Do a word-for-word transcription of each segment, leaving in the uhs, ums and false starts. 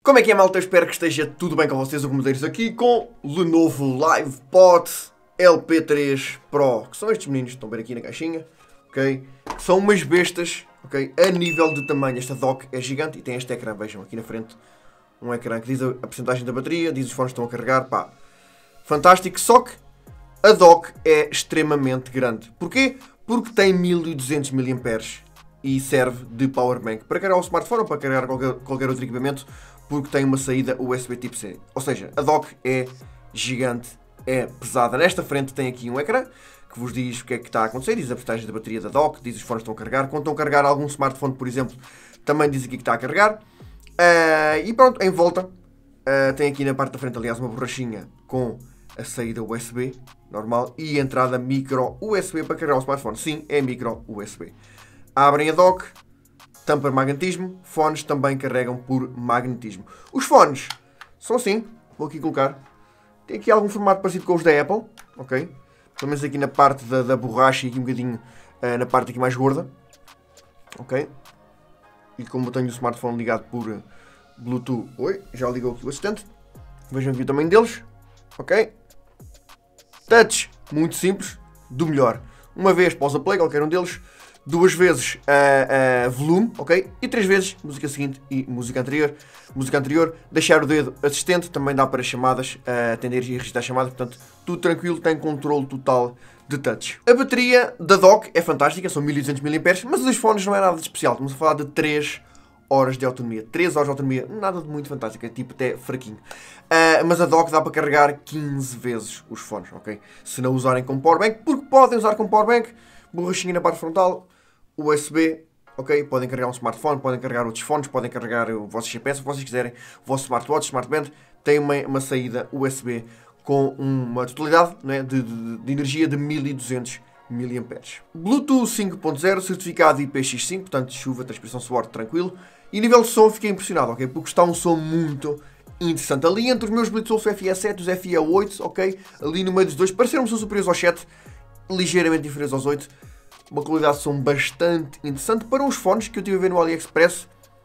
Como é que é, malta? Eu espero que esteja tudo bem com vocês. O Comodeiros aqui com Lenovo LivePod L P três Pro, que são estes meninos que estão a ver aqui na caixinha, ok? São umas bestas, ok? A nível de tamanho, esta dock é gigante e tem este ecrã, vejam aqui na frente, um ecrã que diz a porcentagem da bateria, diz os fones que estão a carregar, pá, fantástico. Só que a dock é extremamente grande. Porquê? Porque tem mil e duzentos miliampères e serve de powerbank para carregar o smartphone ou para carregar qualquer, qualquer outro equipamento, porque tem uma saída U S B tipo C. Ou seja, a dock é gigante, é pesada. Nesta frente tem aqui um ecrã que vos diz o que é que está a acontecer, diz a porcentagem da bateria da dock, diz os fones que estão a carregar. Quando estão a carregar algum smartphone, por exemplo, também diz aqui que está a carregar. Uh, e pronto, em volta, uh, tem aqui na parte da frente, aliás, uma borrachinha com a saída U S B normal e a entrada micro U S B para carregar o smartphone. Sim, é micro U S B. Abrem a dock, tampa de magnetismo, fones também carregam por magnetismo. Os fones são assim, vou aqui colocar, tem aqui algum formato parecido com os da Apple, ok? Pelo menos aqui na parte da, da borracha e aqui um bocadinho uh, na parte aqui mais gorda, ok? E como eu tenho o smartphone ligado por uh, Bluetooth, oi, já ligou aqui o assistente, vejam aqui o tamanho deles, ok? Touch, muito simples, do melhor. Uma vez pausa play, qualquer um deles. Duas vezes uh, uh, volume, ok? E três vezes música seguinte e música anterior. Música anterior, deixar o dedo assistente, também dá para chamadas, uh, atender e registrar chamadas, portanto, tudo tranquilo, tem controle total de touch. A bateria da dock é fantástica, são mil e duzentos miliampères, mas os fones não é nada de especial, estamos a falar de três horas de autonomia. três horas de autonomia, nada de muito fantástico, é tipo até fraquinho. Uh, mas a dock dá para carregar quinze vezes os fones, ok? Se não usarem como powerbank, porque podem usar como powerbank, borrachinha na parte frontal, U S B, ok? Podem carregar um smartphone, podem carregar outros fones, podem carregar o vosso G P S, o que vocês quiserem, o vosso smartwatch, smartband, tem uma, uma saída U S B com uma totalidade, né, de, de, de energia de mil e duzentos miliampères. Bluetooth cinco ponto zero, certificado I P X cinco, portanto chuva, transpiração, suor, tranquilo. E nível de som fiquei impressionado, ok? Porque está um som muito interessante. Ali entre os meus Bluetooth F I A sete e os F I A oito, ok? Ali no meio dos dois, pareceram-me superiores aos sete, ligeiramente inferiores aos oito. Uma qualidade de som bastante interessante para uns fones que eu estive a ver no AliExpress.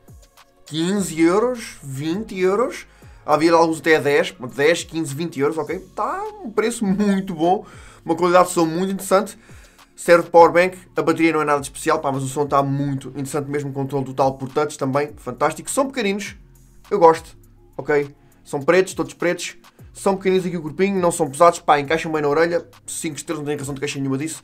quinze euros, vinte euros. Havia alguns até a dez, dez, quinze, vinte euros, ok? Está um preço muito bom. Uma qualidade de som muito interessante. Serve de powerbank. A bateria não é nada de especial, pá, mas o som está muito interessante mesmo. Controle total por touch também, fantástico. São pequeninos, eu gosto, ok? São pretos, todos pretos. São pequeninos aqui o corpinho, não são pesados, pá, encaixam bem na orelha. cinco estrelas, não tenho razão de queixa nenhuma disso.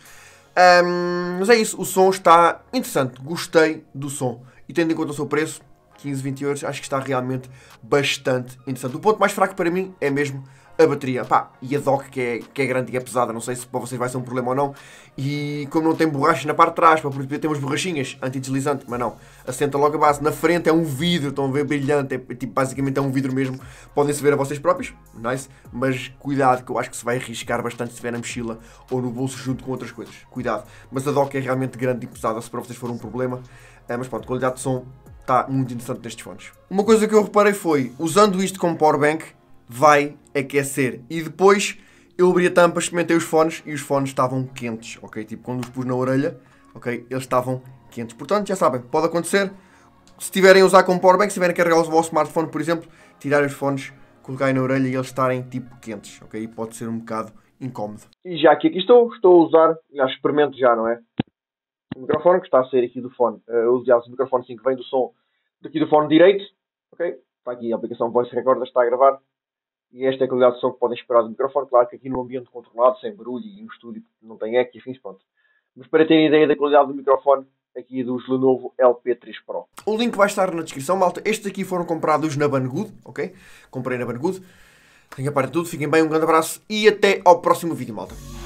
Um, mas é isso, o som está interessante, gostei do som. E tendo em conta o seu preço, quinze, vinte euros, acho que está realmente bastante interessante. O ponto mais fraco para mim é mesmo a bateria. Pá, e a dock que é, que é grande e é pesada, não sei se para vocês vai ser um problema ou não. E como não tem borrachas na parte de trás, para poder ter umas borrachinhas anti-deslizante, mas não, assenta logo a base. Na frente é um vidro, estão a ver, brilhante, é, tipo, basicamente é um vidro mesmo. Podem-se ver a vocês próprios, nice. Mas cuidado, que eu acho que se vai arriscar bastante se estiver na mochila ou no bolso junto com outras coisas. Cuidado. Mas a dock é realmente grande e pesada, se para vocês for um problema. É, mas pronto, a qualidade de som está muito interessante nestes fones. Uma coisa que eu reparei foi, usando isto como powerbank, vai aquecer. E depois eu abri a tampa, experimentei os fones e os fones estavam quentes, ok? Tipo, quando os pus na orelha, ok? Eles estavam quentes. Portanto, já sabem, pode acontecer. Se estiverem a usar como powerbank, se estiverem a carregar o vosso smartphone, por exemplo, tirarem os fones, colocarem na orelha e eles estarem tipo quentes, ok? Pode ser um bocado incómodo. E já que aqui estou, estou a usar, já experimento já, não é? O microfone que está a sair aqui do fone. Eu uso já o microfone sim que vem do som daqui do fone direito, ok? Está aqui a aplicação Voice Recorder, está a gravar. E esta é a qualidade de som que podem esperar do microfone. Claro que aqui num ambiente controlado, sem barulho e no estúdio não tem eco e afins, pronto. Mas para terem ideia da qualidade do microfone, aqui dos Lenovo L P três Pro. O link vai estar na descrição, malta. Estes aqui foram comprados na Banggood, ok? Comprei na Banggood. Tenho a parte de tudo, fiquem bem, um grande abraço e até ao próximo vídeo, malta.